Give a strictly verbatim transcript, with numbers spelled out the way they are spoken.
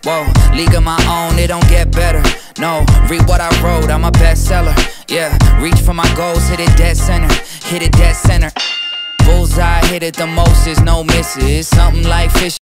Whoa, league of my own, it don't get better. No, read what I wrote, I'm a bestseller. Yeah, reach for my goals, hit it dead center. Hit it dead center. Bullseye, hit it the most, is no misses. Something like fish.